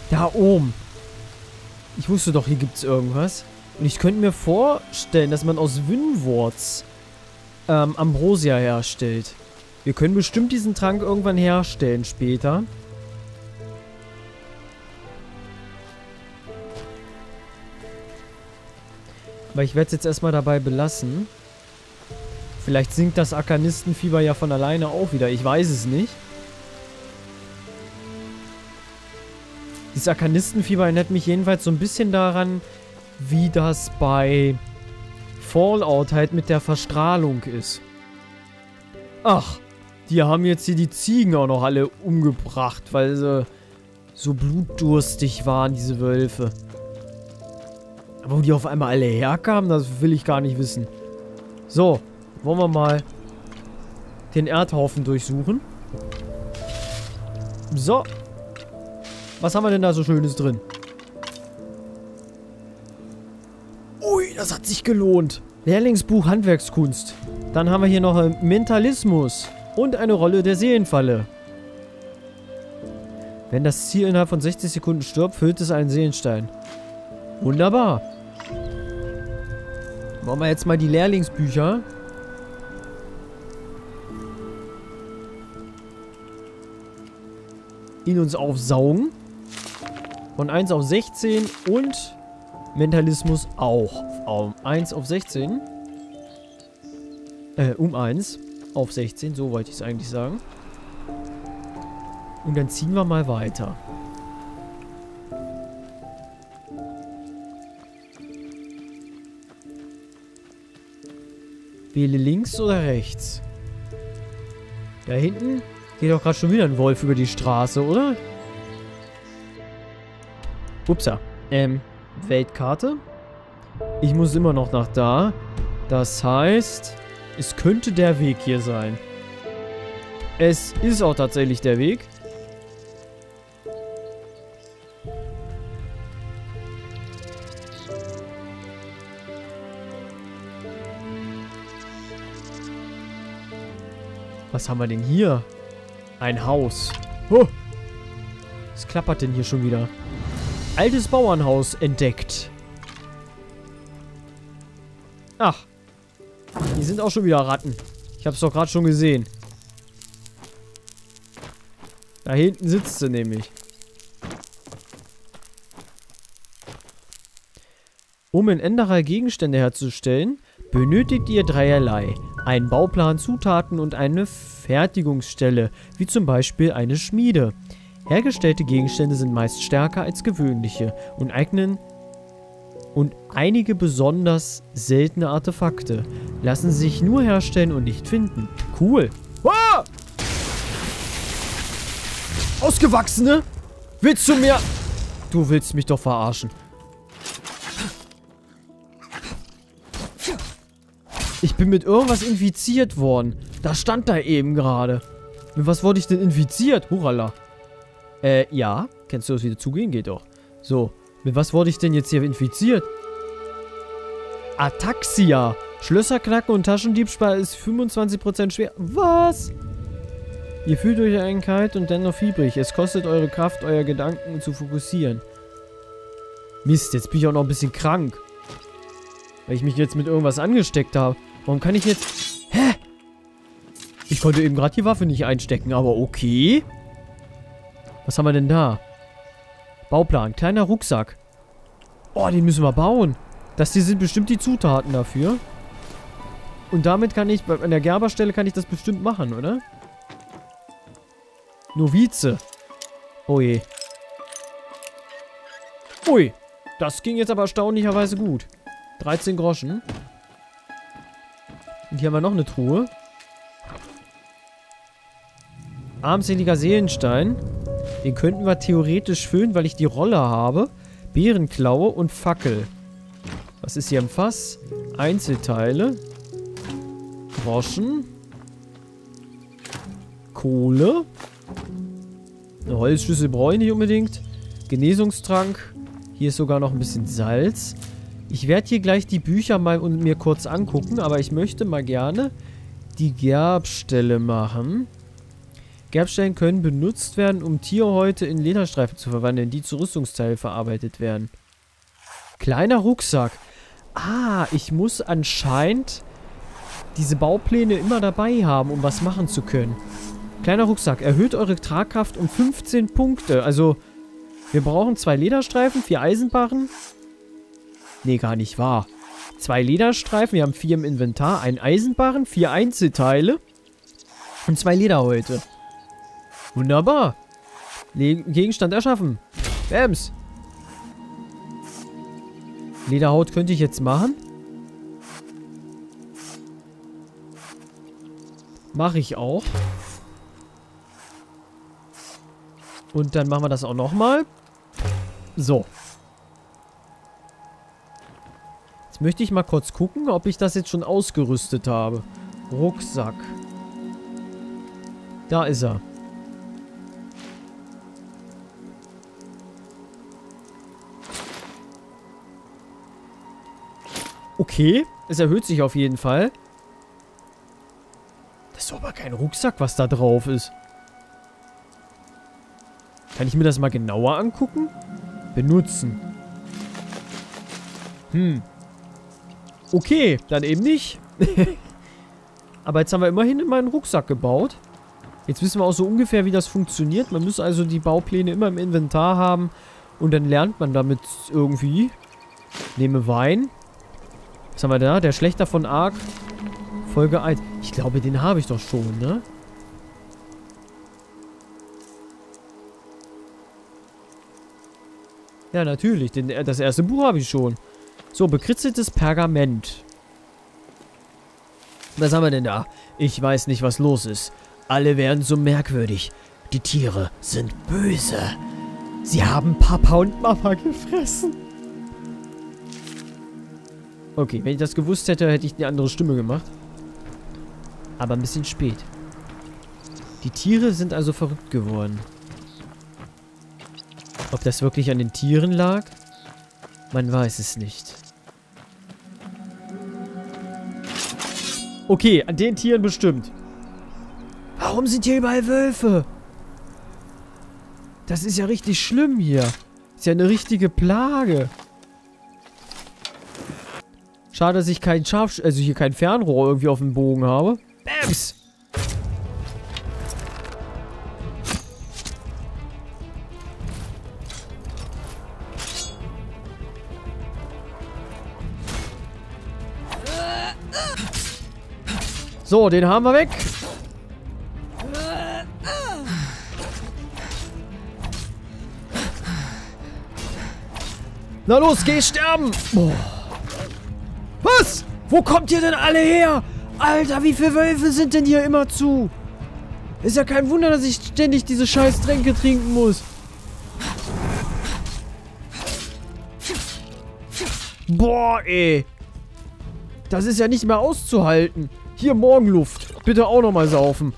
Da oben. Ich wusste doch, hier gibt es irgendwas. Und ich könnte mir vorstellen, dass man aus Wynworts Ambrosia herstellt. Wir können bestimmt diesen Trank irgendwann herstellen später. Aber ich werde es jetzt erstmal dabei belassen. Vielleicht sinkt das Arkanistenfieber ja von alleine auch wieder. Ich weiß es nicht. Dieses Arkanistenfieber erinnert mich jedenfalls so ein bisschen daran, wie das bei Fallout halt mit der Verstrahlung ist. Ach, die haben jetzt hier die Ziegen auch noch alle umgebracht, weil sie so blutdurstig waren, diese Wölfe. Aber wo die auf einmal alle herkamen, das will ich gar nicht wissen. So, wollen wir mal den Erdhaufen durchsuchen. So. Was haben wir denn da so Schönes drin? Ui, das hat sich gelohnt. Lehrlingsbuch Handwerkskunst. Dann haben wir hier noch Mentalismus und eine Rolle der Seelenfalle. Wenn das Ziel innerhalb von 60 Sekunden stirbt, füllt es einen Seelenstein. Wunderbar. Machen wir jetzt mal die Lehrlingsbücher. In uns aufsaugen. Von 1 auf 16 und Mentalismus auch. 1 auf 16. Um 1 auf 16, so wollte ich es eigentlich sagen. Und dann ziehen wir mal weiter. Wähle links oder rechts? Da hinten geht doch gerade schon wieder ein Wolf über die Straße, oder? Upsa. Weltkarte. Ich muss immer noch nach da. Das heißt, es könnte der Weg hier sein. Es ist auch tatsächlich der Weg. Was haben wir denn hier? Ein Haus. Oh. Was klappert denn hier schon wieder? Altes Bauernhaus entdeckt. Ach. Hier sind auch schon wieder Ratten. Ich hab's doch gerade schon gesehen. Da hinten sitzt sie nämlich. Um in Enderer Gegenstände herzustellen, benötigt ihr dreierlei. Einen Bauplan, Zutaten und eine Fertigungsstelle, wie zum Beispiel eine Schmiede. Hergestellte Gegenstände sind meist stärker als gewöhnliche und einige besonders seltene Artefakte lassen sich nur herstellen und nicht finden. Cool. Ah! Ausgewachsene? Willst du mir... Du willst mich doch verarschen. Ich bin mit irgendwas infiziert worden. Das stand da eben gerade. Mit was wurde ich denn infiziert? Hurala. Ja. Kennst du das wieder zugehen? Geht doch. So. Mit was wurde ich denn jetzt hier infiziert? Ataxia. Schlösser knacken und Taschendiebstahl ist 25% schwer. Was? Ihr fühlt euch einen kalt und dennoch fiebrig. Es kostet eure Kraft, eure Gedanken zu fokussieren. Mist, jetzt bin ich auch noch ein bisschen krank. Weil ich mich jetzt mit irgendwas angesteckt habe. Warum kann ich jetzt... Hä? Ich konnte eben gerade die Waffe nicht einstecken, aber okay. Was haben wir denn da? Bauplan. Kleiner Rucksack. Oh, den müssen wir bauen. Das hier sind bestimmt die Zutaten dafür. Und damit kann ich... An der Gerberstelle kann ich das bestimmt machen, oder? Novize. Oh je. Ui. Das ging jetzt aber erstaunlicherweise gut. 13 Groschen. Und hier haben wir noch eine Truhe. Armseliger Seelenstein. Den könnten wir theoretisch füllen, weil ich die Rolle habe. Bärenklaue und Fackel. Was ist hier im Fass? Einzelteile. Groschen. Kohle. Eine Holzschüssel brauche ich nicht unbedingt. Genesungstrank. Hier ist sogar noch ein bisschen Salz. Ich werde hier gleich die Bücher mal mir kurz angucken, aber ich möchte mal gerne die Gerbstelle machen. Gerbstellen können benutzt werden, um Tierhäute in Lederstreifen zu verwandeln, die zu Rüstungsteilen verarbeitet werden. Kleiner Rucksack. Ah, ich muss anscheinend diese Baupläne immer dabei haben, um was machen zu können. Kleiner Rucksack. Erhöht eure Tragkraft um 15 Punkte. Also, wir brauchen 2 Lederstreifen, 4 Eisenbarren. Nee, gar nicht wahr. 2 Lederstreifen, wir haben 4 im Inventar, 1 Eisenbarren, 4 Einzelteile und 2 Lederhäute. Wunderbar. Gegenstand erschaffen. Bams. Lederhaut könnte ich jetzt machen. Mache ich auch. Und dann machen wir das auch nochmal. So. Jetzt möchte ich mal kurz gucken, ob ich das jetzt schon ausgerüstet habe. Rucksack. Da ist er. Okay, es erhöht sich auf jeden Fall. Das ist aber kein Rucksack, was da drauf ist. Kann ich mir das mal genauer angucken? Benutzen. Okay, dann eben nicht. Aber jetzt haben wir immerhin in meinen Rucksack gebaut. Jetzt wissen wir auch so ungefähr, wie das funktioniert. Man muss also die Baupläne immer im Inventar haben. Und dann lernt man damit irgendwie. Nehme Wein. Was haben wir da? Der Schlächter von Ark. Folge 1. Ich glaube, den habe ich doch schon, ne? Ja, natürlich. Das erste Buch habe ich schon. So, bekritzeltes Pergament. Was haben wir denn da? Ich weiß nicht, was los ist. Alle werden so merkwürdig. Die Tiere sind böse. Sie haben Papa und Mama gefressen. Okay, wenn ich das gewusst hätte, hätte ich eine andere Stimme gemacht. Aber ein bisschen spät. Die Tiere sind also verrückt geworden. Ob das wirklich an den Tieren lag? Man weiß es nicht. Okay, an den Tieren bestimmt. Warum sind hier überall Wölfe? Das ist ja richtig schlimm hier. Ist ja eine richtige Plage. Schade, dass ich kein hier kein Fernrohr irgendwie auf dem Bogen habe. Bams! So, den haben wir weg. Na los, geh sterben! Boah. Was? Wo kommt ihr denn alle her? Alter, wie viele Wölfe sind denn hier immer zu? Ist ja kein Wunder, dass ich ständig diese scheiß Tränke trinken muss. Boah, ey. Das ist ja nicht mehr auszuhalten. Hier, Morgenluft. Bitte auch nochmal saufen.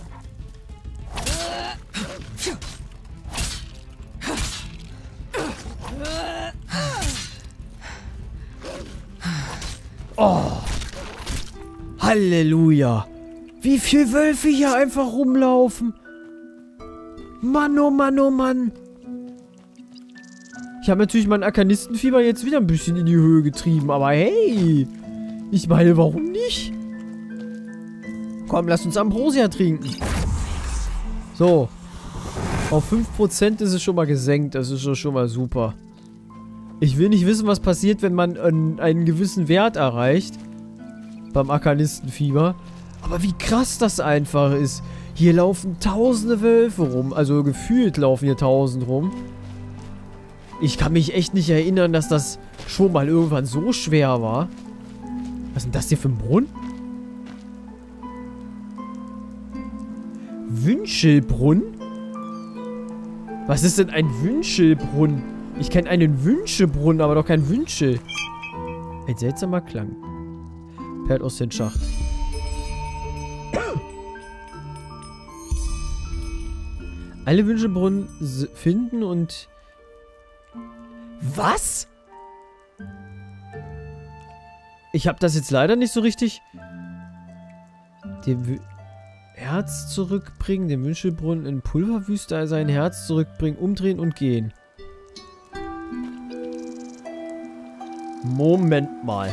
Oh. Halleluja. Wie viele Wölfe hier einfach rumlaufen. Mann, oh Mann, oh Mann. Ich habe natürlich mein Arkanistenfieber jetzt wieder ein bisschen in die Höhe getrieben. Aber hey. Ich meine, warum nicht? Komm, lass uns Ambrosia trinken. So. Auf 5% ist es schon mal gesenkt. Das ist schon mal super. Ich will nicht wissen, was passiert, wenn man einen gewissen Wert erreicht. Beim Arkanistenfieber. Aber wie krass das einfach ist. Hier laufen tausende Wölfe rum. Also gefühlt laufen hier 1000 rum. Ich kann mich echt nicht erinnern, dass das schon mal irgendwann so schwer war. Was ist denn das hier für ein Brunnen? Wünschelbrunnen? Was ist denn ein Wünschelbrunnen? Ich kenne einen Wünschebrunnen, aber doch kein Wünschel. Ein seltsamer Klang. Perlt aus dem Schacht. Alle Wünschelbrunnen finden und... Was? Ich habe das jetzt leider nicht so richtig... Herz zurückbringen, den Wünschelbrunnen in Pulverwüste sein Herz zurückbringen, umdrehen und gehen. Moment mal.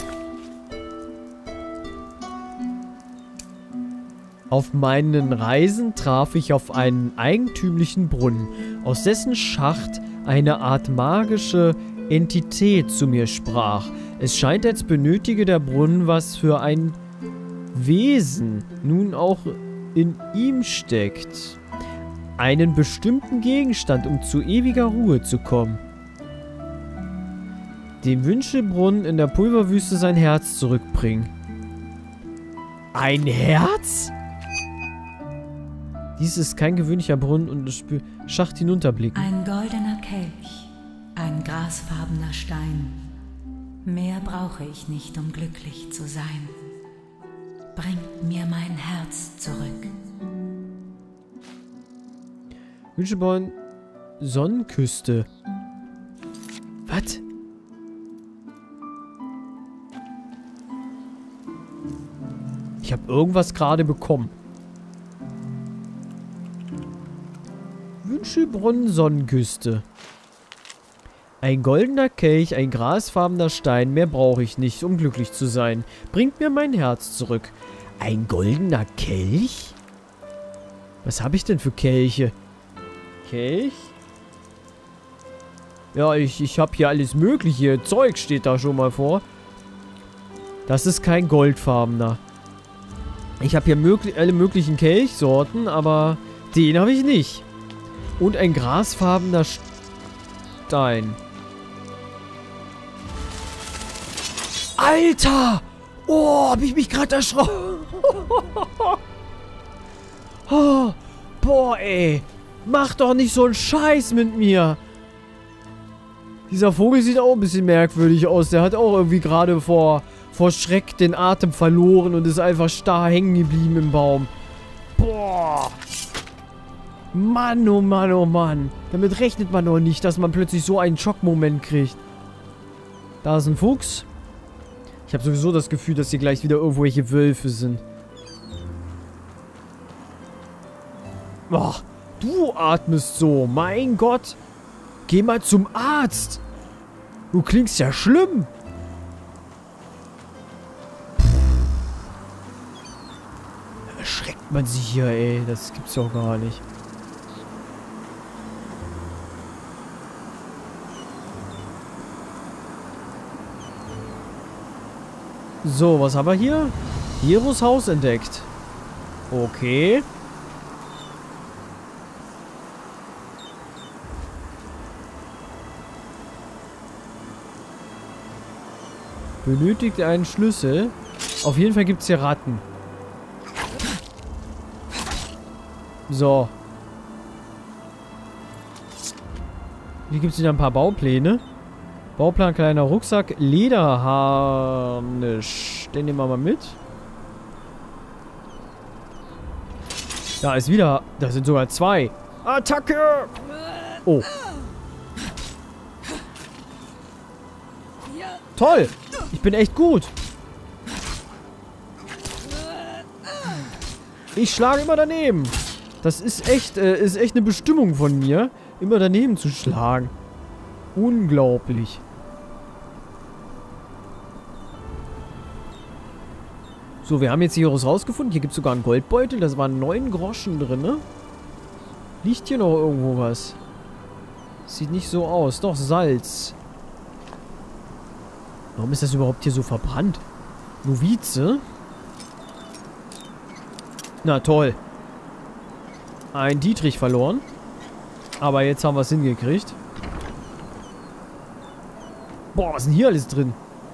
Auf meinen Reisen traf ich auf einen eigentümlichen Brunnen, aus dessen Schacht eine Art magische Entität zu mir sprach. Es scheint, als benötige der Brunnen was für ein Wesen, nun auch in ihm steckt. Einen bestimmten Gegenstand, um zu ewiger Ruhe zu kommen. Dem Wünschelbrunnen in der Pulverwüste sein Herz zurückbringen. Ein Herz? Dies ist kein gewöhnlicher Brunnen und das Schacht hinunterblicken. Ein goldener Kelch, ein grasfarbener Stein. Mehr brauche ich nicht, um glücklich zu sein. Bringt mir mein Herz zurück. Wünschelbrunnen, Sonnenküste. Was? Ich habe irgendwas gerade bekommen. Wünschelbrunnen, Sonnenküste. Ein goldener Kelch, ein grasfarbener Stein. Mehr brauche ich nicht, um glücklich zu sein. Bringt mir mein Herz zurück. Ein goldener Kelch? Was habe ich denn für Kelche? Kelch? Ja, ich habe hier alles mögliche. Zeug steht da schon mal vor. Das ist kein goldfarbener. Ich habe hier alle möglichen Kelchsorten, aber den habe ich nicht. Und ein grasfarbener Stein. Alter! Oh, hab ich mich gerade erschrocken. Oh, boah, ey. Mach doch nicht so einen Scheiß mit mir. Dieser Vogel sieht auch ein bisschen merkwürdig aus. Der hat auch irgendwie gerade vor Schreck den Atem verloren und ist einfach starr hängen geblieben im Baum. Boah. Mann, oh Mann, oh Mann. Damit rechnet man doch nicht, dass man plötzlich so einen Schockmoment kriegt. Da ist ein Fuchs. Ich habe sowieso das Gefühl, dass hier gleich wieder irgendwelche Wölfe sind. Boah, du atmest so. Mein Gott. Geh mal zum Arzt. Du klingst ja schlimm. Da erschreckt man sich hier, ey. Das gibt's doch gar nicht. So, was haben wir hier? Heros Haus entdeckt. Okay. Benötigt einen Schlüssel. Auf jeden Fall gibt es hier Ratten. So. Hier gibt es wieder ein paar Baupläne. Bauplan, kleiner Rucksack, Lederharnisch. Den nehmen wir mal mit. Da ist wieder... Da sind sogar zwei. Attacke! Oh. Toll! Ich bin echt gut. Ich schlage immer daneben. Das ist echt eine Bestimmung von mir, immer daneben zu schlagen. Unglaublich. So, wir haben jetzt hier was rausgefunden. Hier gibt es sogar einen Goldbeutel. Da waren 9 Groschen drin, ne? Liegt hier noch irgendwo was? Sieht nicht so aus. Doch, Salz. Warum ist das überhaupt hier so verbrannt? Novize? Na toll. Ein Dietrich verloren. Aber jetzt haben wir es hingekriegt. Boah, was ist denn hier alles drin?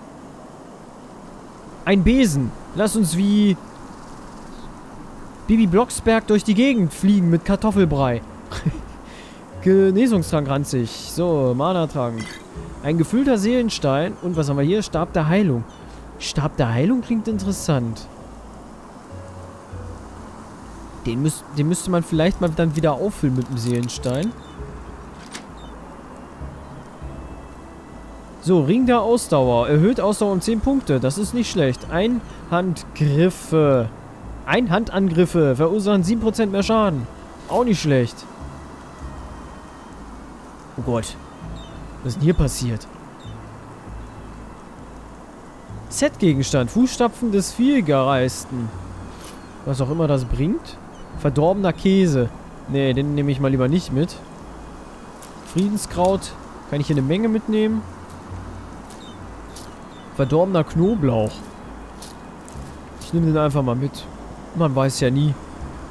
Ein Besen. Lass uns wie Bibi Blocksberg durch die Gegend fliegen mit Kartoffelbrei. Genesungstrank ranzig. So, Mana-Trank. Ein gefüllter Seelenstein. Und was haben wir hier? Stab der Heilung. Stab der Heilung klingt interessant. Den müsste man vielleicht mal dann wieder auffüllen mit dem Seelenstein. So, Ring der Ausdauer. Erhöht Ausdauer um 10 Punkte. Das ist nicht schlecht. Einhandgriffe. Einhandangriffe verursachen 7% mehr Schaden. Auch nicht schlecht. Oh Gott. Was ist denn hier passiert? Set-Gegenstand. Fußstapfen des Vielgereisten. Was auch immer das bringt. Verdorbener Käse. Nee, den nehme ich mal lieber nicht mit. Friedenskraut. Kann ich hier eine Menge mitnehmen. Verdorbener Knoblauch. Ich nehme den einfach mal mit. Man weiß ja nie.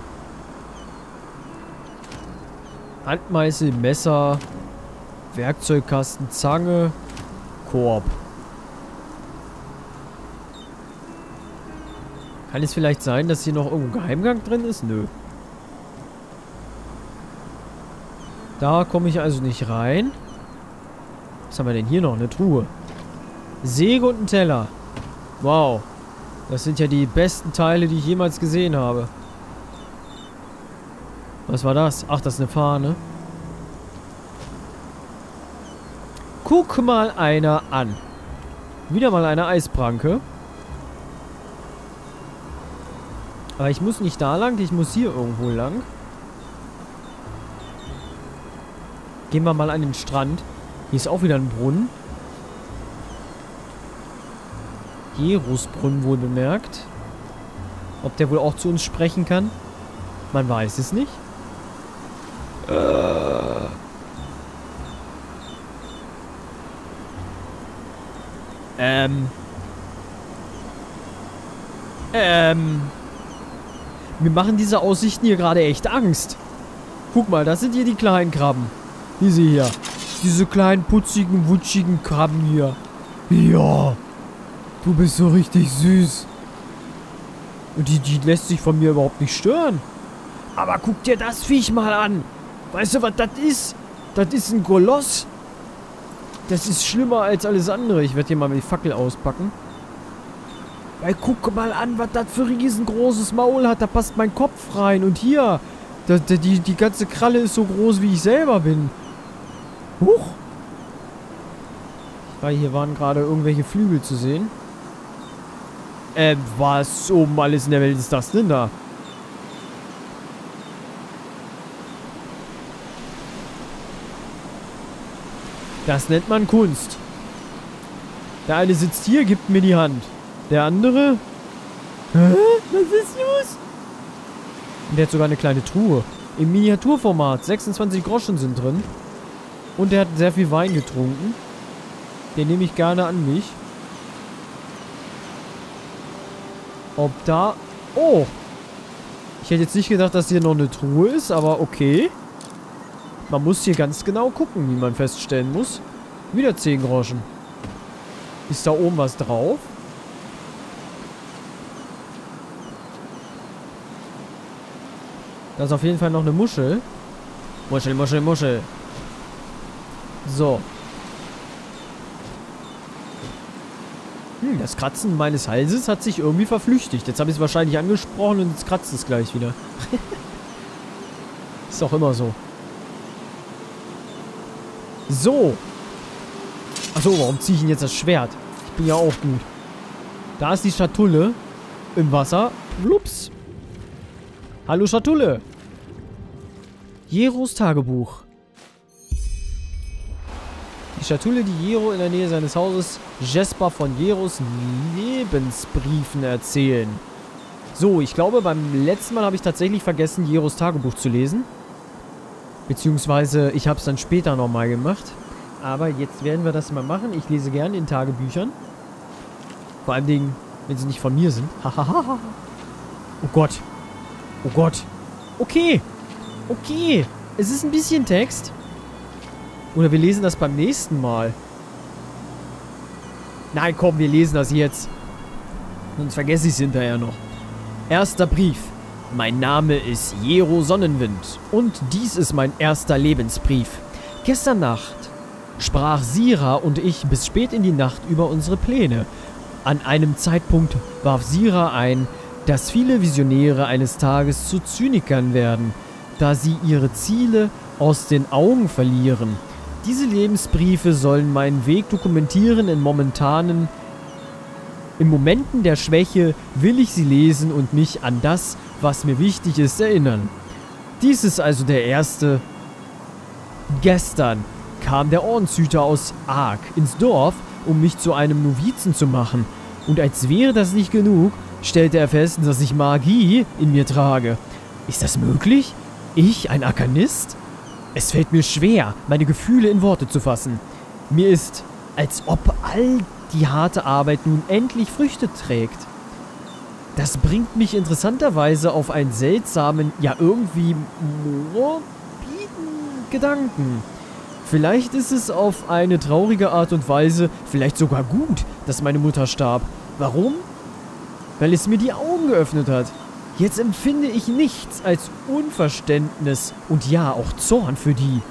Handmeißel, Messer, Werkzeugkasten, Zange, Korb. Kann es vielleicht sein, dass hier noch irgendwo ein Geheimgang drin ist? Nö. Da komme ich also nicht rein. Was haben wir denn hier noch? Eine Truhe. Säge und ein Teller. Wow. Das sind ja die besten Teile, die ich jemals gesehen habe. Was war das? Ach, das ist eine Fahne. Guck mal einer an. Wieder mal eine Eispranke. Aber ich muss nicht da lang, ich muss hier irgendwo lang. Gehen wir mal an den Strand. Hier ist auch wieder ein Brunnen. Jerusbrunnen wohl bemerkt. Ob der wohl auch zu uns sprechen kann? Man weiß es nicht. Mir machen diese Aussichten hier gerade echt Angst. Guck mal, das sind hier die kleinen Krabben. Diese hier. Diese kleinen, putzigen, wutschigen Krabben hier. Ja. Du bist so richtig süß. Und die lässt sich von mir überhaupt nicht stören. Aber guck dir das Viech mal an. Weißt du, was das ist? Das ist ein Koloss. Das ist schlimmer als alles andere. Ich werde hier mal die Fackel auspacken. Weil guck mal an, was das für ein riesengroßes Maul hat. Da passt mein Kopf rein. Und hier, die ganze Kralle ist so groß, wie ich selber bin. Huch. Weil hier waren gerade irgendwelche Flügel zu sehen. Was um alles in der Welt ist das denn da? Das nennt man Kunst. Der eine sitzt hier, gibt mir die Hand. Der andere... Hä? Was ist los? Und der hat sogar eine kleine Truhe. Im Miniaturformat. 26 Groschen sind drin. Und der hat sehr viel Wein getrunken. Den nehme ich gerne an mich. Ob da... Oh! Ich hätte jetzt nicht gedacht, dass hier noch eine Truhe ist, aber okay. Man muss hier ganz genau gucken, wie man feststellen muss. Wieder 10 Groschen. Ist da oben was drauf? Da ist auf jeden Fall noch eine Muschel. Muschel, Muschel, Muschel. So. Das Kratzen meines Halses hat sich irgendwie verflüchtigt. Jetzt habe ich es wahrscheinlich angesprochen und jetzt kratzt es gleich wieder. Ist auch immer so. So. Achso, warum ziehe ich denn jetzt das Schwert? Ich bin ja auch gut. Da ist die Schatulle im Wasser. Blups. Hallo Schatulle. Jeros Tagebuch. Die Schatulle, die Jero in der Nähe seines Hauses Jesper von Jeros Lebensbriefen erzählen. So, ich glaube, beim letzten Mal habe ich tatsächlich vergessen, Jeros Tagebuch zu lesen. Beziehungsweise, ich habe es dann später nochmal gemacht. Aber jetzt werden wir das mal machen. Ich lese gerne in Tagebüchern. Vor allen Dingen, wenn sie nicht von mir sind. Hahaha. Oh Gott. Oh Gott. Okay. Okay. Es ist ein bisschen Text. Oder wir lesen das beim nächsten Mal. Nein, komm, wir lesen das jetzt. Sonst vergesse ich es hinterher noch. Erster Brief. Mein Name ist Jero Sonnenwind. Und dies ist mein erster Lebensbrief. Gestern Nacht sprach Sira und ich bis spät in die Nacht über unsere Pläne. An einem Zeitpunkt warf Sira ein, dass viele Visionäre eines Tages zu Zynikern werden, da sie ihre Ziele aus den Augen verlieren. Diese Lebensbriefe sollen meinen Weg dokumentieren in momentanen In Momenten der Schwäche will ich sie lesen und mich an das, was mir wichtig ist, erinnern. Dies ist also der erste. Gestern kam der Ordenshüter aus Ark ins Dorf, um mich zu einem Novizen zu machen. Und als wäre das nicht genug, stellte er fest, dass ich Magie in mir trage. Ist das möglich? Ich, ein Arkanist? Es fällt mir schwer, meine Gefühle in Worte zu fassen. Mir ist, als ob all die harte Arbeit nun endlich Früchte trägt. Das bringt mich interessanterweise auf einen seltsamen, ja irgendwie morbiden Gedanken. Vielleicht ist es auf eine traurige Art und Weise vielleicht sogar gut, dass meine Mutter starb. Warum? Weil es mir die Augen geöffnet hat. Jetzt empfinde ich nichts als Unverständnis und ja, auch Zorn für die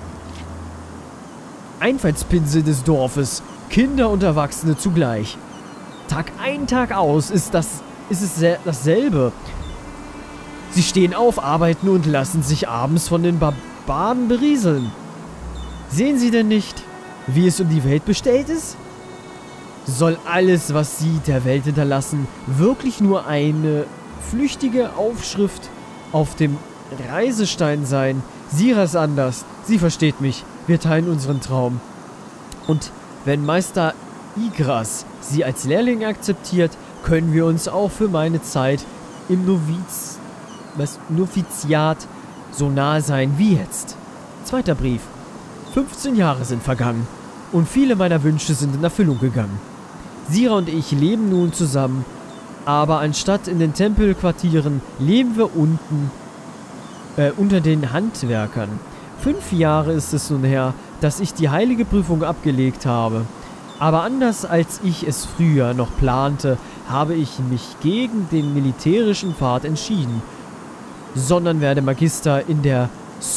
Einfallspinsel des Dorfes, Kinder und Erwachsene zugleich. Tag ein, Tag aus ist es dasselbe. Sie stehen auf, arbeiten und lassen sich abends von den Barbaren berieseln. Sehen Sie denn nicht, wie es um die Welt bestellt ist? Soll alles, was Sie der Welt hinterlassen, wirklich nur eine flüchtige Aufschrift auf dem Reisestein sein? Sira ist anders. Sie versteht mich. Wir teilen unseren Traum. Und wenn Meister Igras sie als Lehrling akzeptiert, können wir uns auch für meine Zeit im Noviziat so nahe sein wie jetzt. Zweiter Brief. 15 Jahre sind vergangen und viele meiner Wünsche sind in Erfüllung gegangen. Sira und ich leben nun zusammen, aber anstatt in den Tempelquartieren leben wir unter den Handwerkern. 5 Jahre ist es nun her, dass ich die heilige Prüfung abgelegt habe. Aber anders als ich es früher noch plante, habe ich mich gegen den militärischen Pfad entschieden, sondern werde Magister in der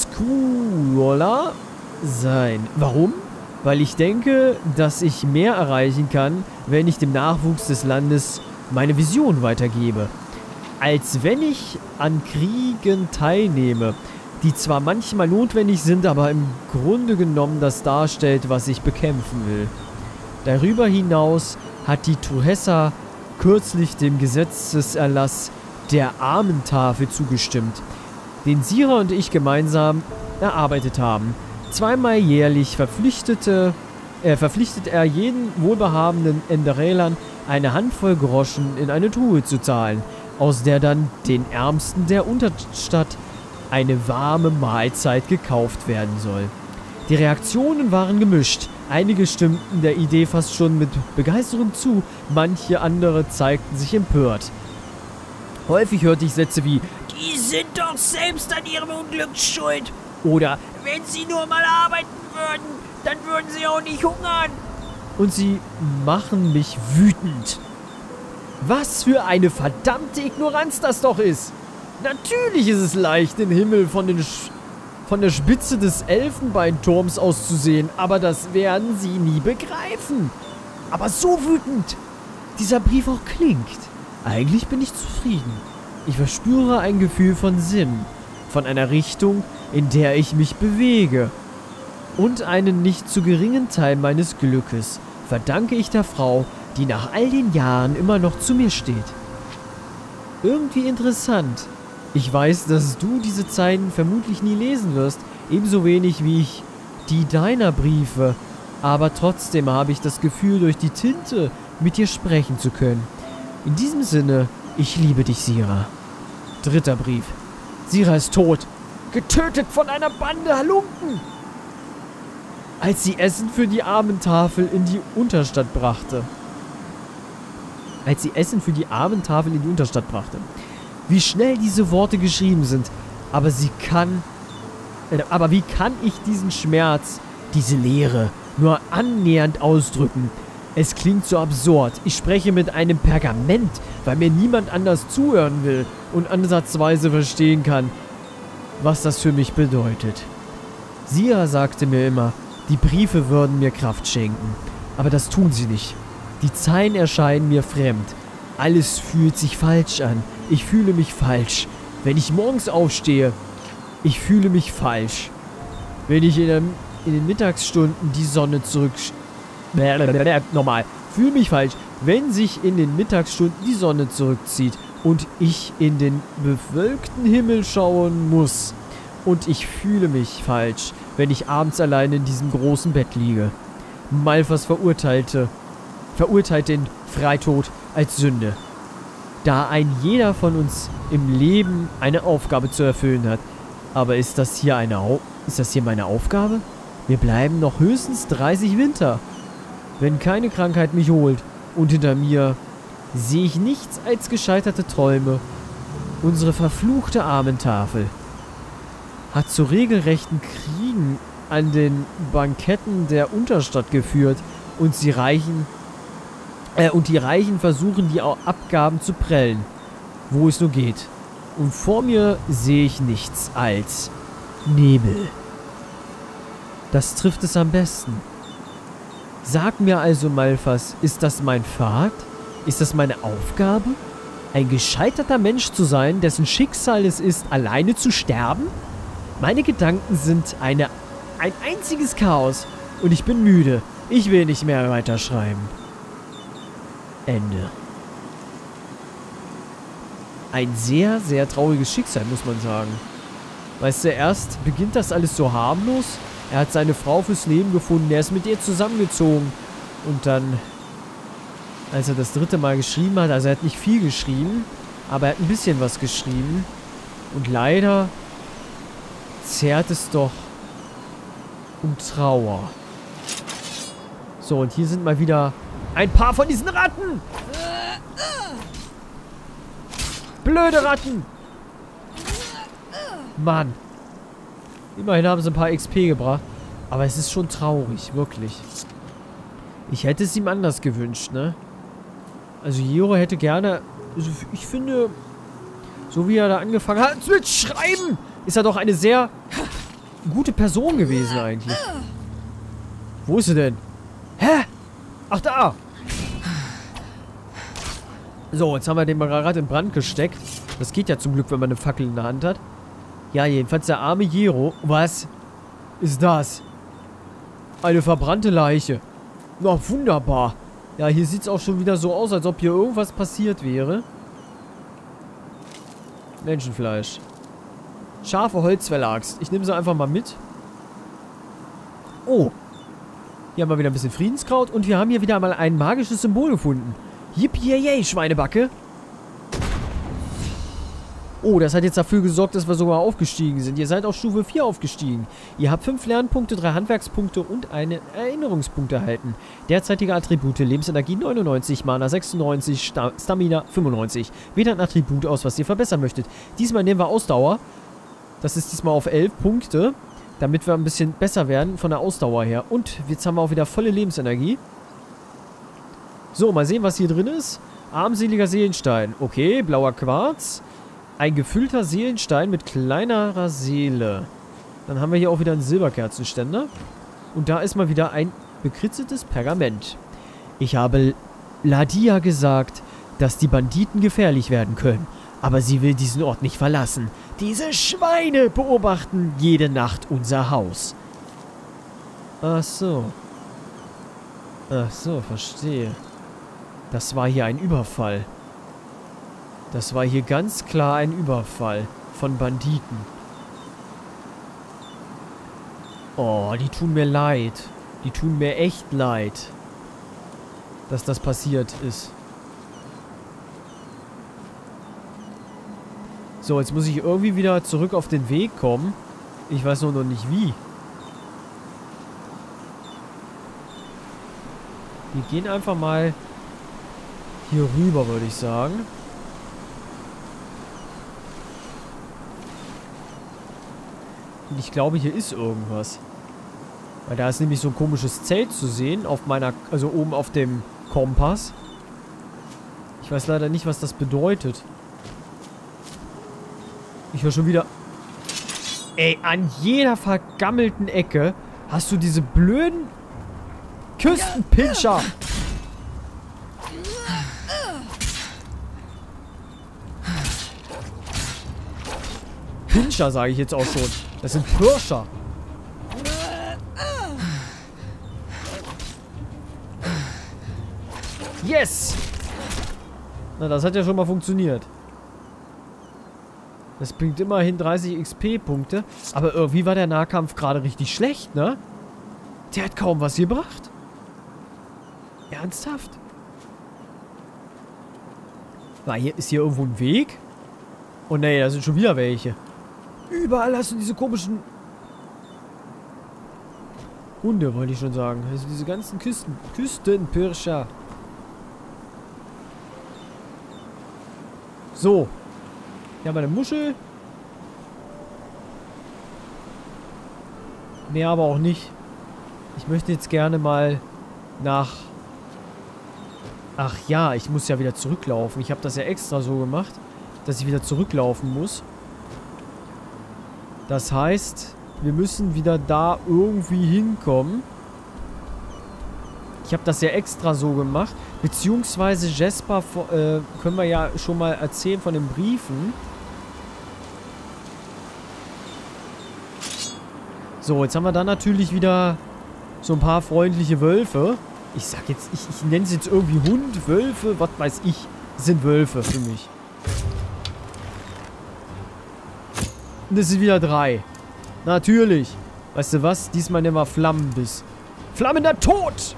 Scuola sein. Warum? Weil ich denke, dass ich mehr erreichen kann, wenn ich dem Nachwuchs des Landes meine Vision weitergebe, als wenn ich an Kriegen teilnehme, die zwar manchmal notwendig sind, aber im Grunde genommen das darstellt, was ich bekämpfen will. Darüber hinaus hat die Tuhessa kürzlich dem Gesetzeserlass der Armentafel zugestimmt, den Sira und ich gemeinsam erarbeitet haben. Zweimal jährlich verpflichtet er jeden wohlbehabenden Enderelern eine Handvoll Groschen in eine Truhe zu zahlen, aus der dann den Ärmsten der Unterstadt eine warme Mahlzeit gekauft werden soll. Die Reaktionen waren gemischt. Einige stimmten der Idee fast schon mit Begeisterung zu, manche andere zeigten sich empört. Häufig hörte ich Sätze wie: "Die sind doch selbst an ihrem Unglück schuld" oder "Wenn sie nur mal arbeiten würden, dann würden sie auch nicht hungern." Und sie machen mich wütend. Was für eine verdammte Ignoranz das doch ist! Natürlich ist es leicht, den Himmel von der Spitze des Elfenbeinturms auszusehen, aber das werden sie nie begreifen. Aber so wütend dieser Brief auch klingt. Eigentlich bin ich zufrieden. Ich verspüre ein Gefühl von Sinn, von einer Richtung, in der ich mich bewege. Und einen nicht zu geringen Teil meines Glückes verdanke ich der Frau, die nach all den Jahren immer noch zu mir steht. Irgendwie interessant. Ich weiß, dass du diese Zeilen vermutlich nie lesen wirst, ebenso wenig wie ich die deiner Briefe, aber trotzdem habe ich das Gefühl, durch die Tinte mit dir sprechen zu können. In diesem Sinne, ich liebe dich, Sira. Dritter Brief. Sira ist tot. Getötet von einer Bande Halunken. Als sie Essen für die Armentafel in die Unterstadt brachte. Wie schnell diese Worte geschrieben sind. Aber wie kann ich diesen Schmerz, diese Leere, nur annähernd ausdrücken? Es klingt so absurd. Ich spreche mit einem Pergament, weil mir niemand anders zuhören will und ansatzweise verstehen kann, was das für mich bedeutet. Sira sagte mir immer, die Briefe würden mir Kraft schenken. Aber das tun sie nicht. Die Zeilen erscheinen mir fremd. Alles fühlt sich falsch an. Ich fühle mich falsch. Wenn ich morgens aufstehe, ich fühle mich falsch. Wenn ich in den Mittagsstunden die Sonne Nochmal. Fühle mich falsch. wenn sich in den Mittagsstunden die Sonne zurückzieht und ich in den bewölkten Himmel schauen muss. Und ich fühle mich falsch, wenn ich abends allein in diesem großen Bett liege. Malphas verurteilt den Freitod als Sünde. Da ein jeder von uns im Leben eine Aufgabe zu erfüllen hat. Aber ist das hier meine Aufgabe? Wir bleiben noch höchstens 30 Winter. Wenn keine Krankheit mich holt und hinter mir sehe ich nichts als gescheiterte Träume. Unsere verfluchte Armentafel hat zu regelrechten Kriegen an den Banketten der Unterstadt geführt und die Reichen versuchen, die Abgaben zu prellen, wo es nur geht. Und vor mir sehe ich nichts als Nebel. Das trifft es am besten. Sag mir also, Malphas, ist das mein Pfad? Ist das meine Aufgabe? Ein gescheiterter Mensch zu sein, dessen Schicksal es ist, alleine zu sterben? Meine Gedanken sind ein einziges Chaos und ich bin müde. Ich will nicht mehr weiterschreiben. Ende. Ein sehr, sehr trauriges Schicksal, muss man sagen. Weißt du, erst beginnt das alles so harmlos. Er hat seine Frau fürs Leben gefunden. Er ist mit ihr zusammengezogen. Und dann, als er das 3. Mal geschrieben hat, also er hat nicht viel geschrieben, aber er hat ein bisschen was geschrieben. Und leider zehrt es doch um Trauer. So, und hier sind mal wieder ein paar von diesen Ratten. Blöde Ratten. Mann. Immerhin haben sie ein paar XP gebracht. Aber es ist schon traurig, wirklich. Ich hätte es ihm anders gewünscht, ne? Also Jiro hätte gerne... Also ich finde, so wie er da angefangen hat mit Schreiben, ist er doch eine sehr gute Person gewesen eigentlich. Wo ist sie denn? Hä? Ach, da! So, jetzt haben wir den mal gerade in Brand gesteckt. Das geht ja zum Glück, wenn man eine Fackel in der Hand hat. Ja, jedenfalls der arme Jiro. Was ist das? Eine verbrannte Leiche. Na, wunderbar. Ja, hier sieht es auch schon wieder so aus, als ob hier irgendwas passiert wäre. Menschenfleisch. Scharfe Holzfäller-Axt. Ich nehme sie einfach mal mit. Oh. Hier haben wir wieder ein bisschen Friedenskraut. Und wir haben hier wieder mal ein magisches Symbol gefunden. Yippie, Schweinebacke. Oh, das hat jetzt dafür gesorgt, dass wir sogar aufgestiegen sind. Ihr seid auf Stufe 4 aufgestiegen. Ihr habt 5 Lernpunkte, 3 Handwerkspunkte und einen Erinnerungspunkt erhalten. Derzeitige Attribute: Lebensenergie 99, Mana 96, Stamina 95. Wählt ein Attribut aus, was ihr verbessern möchtet. Diesmal nehmen wir Ausdauer. Das ist diesmal auf 11 Punkte, damit wir ein bisschen besser werden von der Ausdauer her. Und jetzt haben wir auch wieder volle Lebensenergie. So, mal sehen, was hier drin ist. Armseliger Seelenstein. Okay, blauer Quarz. Ein gefüllter Seelenstein mit kleinerer Seele. Dann haben wir hier auch wieder einen Silberkerzenständer. Und da ist mal wieder ein bekritzeltes Pergament. Ich habe Ladia gesagt, dass die Banditen gefährlich werden können. Aber sie will diesen Ort nicht verlassen. Diese Schweine beobachten jede Nacht unser Haus. Ach so. Ach so, verstehe. Das war hier ein Überfall. Das war hier ganz klar ein Überfall von Banditen. Oh, die tun mir leid. Die tun mir echt leid, dass das passiert ist. So, jetzt muss ich irgendwie wieder zurück auf den Weg kommen. Ich weiß nur noch nicht wie. Wir gehen einfach mal hier rüber, würde ich sagen. Und ich glaube, hier ist irgendwas. Weil da ist nämlich so ein komisches Zelt zu sehen auf meiner, also oben auf dem Kompass. Ich weiß leider nicht, was das bedeutet. Ich höre schon wieder... Ey, an jeder vergammelten Ecke hast du diese blöden Küstenpinscher. Pinscher, sage ich jetzt auch schon. Das sind Pirscher. Yes! Na, das hat ja schon mal funktioniert. Das bringt immerhin 30 XP-Punkte. Aber irgendwie war der Nahkampf gerade richtig schlecht, ne? Der hat kaum was gebracht. Ernsthaft? Ist hier irgendwo ein Weg? Oh ne, da sind schon wieder welche. Überall hast du diese komischen Hunde, wollte ich schon sagen. Also diese ganzen Küstenpirscher. So. Hier haben wir eine Muschel. Mehr aber auch nicht. Ich möchte jetzt gerne mal nach... Ach ja, ich muss ja wieder zurücklaufen. Ich habe das ja extra so gemacht, dass ich wieder zurücklaufen muss. Das heißt, wir müssen wieder da irgendwie hinkommen. Ich habe das ja extra so gemacht. Beziehungsweise Jesper können wir ja schon mal erzählen von den Briefen. So, jetzt haben wir dann natürlich wieder so ein paar freundliche Wölfe. Ich sag jetzt, ich nenne es jetzt irgendwie Hund, Wölfe, was weiß ich. Das sind Wölfe für mich. Und das sind wieder 3. Natürlich. Weißt du was? Diesmal nehmen wir Flammenbiss. Flammender Tod!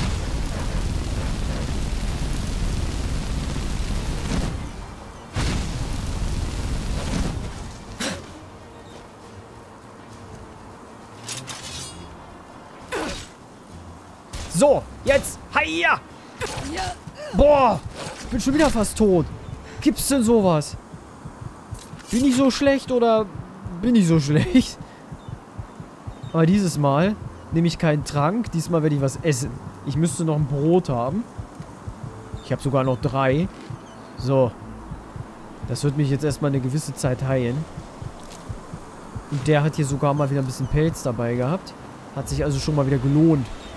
So, jetzt! Hiya! Boah! Ich bin schon wieder fast tot. Gibt's denn sowas? Bin ich so schlecht oder bin ich so schlecht? Aber dieses Mal nehme ich keinen Trank. Diesmal werde ich was essen. Ich müsste noch ein Brot haben. Ich habe sogar noch 3. So. Das wird mich jetzt erstmal eine gewisse Zeit heilen. Und der hat hier sogar mal wieder ein bisschen Pelz dabei gehabt. Hat sich also schon mal wieder gelohnt.